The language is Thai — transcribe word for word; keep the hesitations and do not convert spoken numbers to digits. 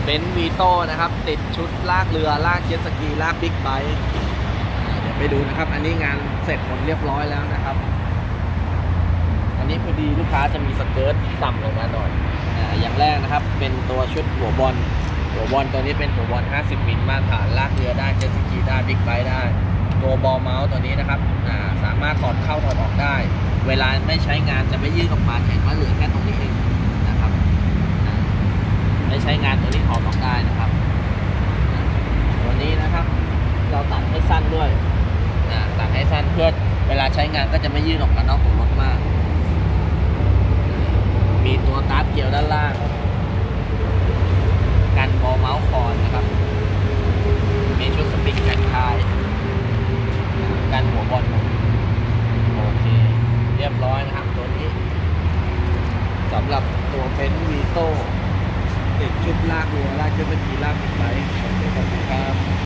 เบนซ์วีโต้นะครับติดชุดลากเรือลากเจ็ตสกีลากบิ๊กไบค์เดี๋ยวไปดูนะครับอันนี้งานเสร็จหมดเรียบร้อยแล้วนะครับอันนี้พอดีลูกค้าจะมีสเกิร์ตต่ำลงมาหน่อยอ่าอย่างแรกนะครับเป็นตัวชุดหัวบอลหัวบอลตัวนี้เป็นหัวบอลห้าสิบมิลมาตรฐานลากเรือได้เจ็ตสกีได้บิ๊กไบค์ได้ตัวบอลเมาส์ตัวนี้นะครับอ่าสามารถถอดเข้าถอดออกได้เวลาไม่ใช้งานจะไม่ยืดออกมาเห็นว่าเหลือแค่ตรงนี้เองนะครับไม่ใช้งานตัวนี้ถอดออกได้นะครับตัวนี้นะครับเราตัดให้สั้นด้วยอ่าตัดให้สั้นเพื่อเวลาใช้งานก็จะไม่ยืดออกมานอกตัวรถมากมีตัวตาร์ทเกียวด้านล่างกันบอลเมาส์คอนนะครับมีชุดสปริงกันคายกันหัวบอลโอเคเรียบร้อยนะครับตัวนี้สำหรับตัวเบนซ์วีโต้ติดชุดลากเรือลากเจ็ตสกีลากบิ๊กไบค์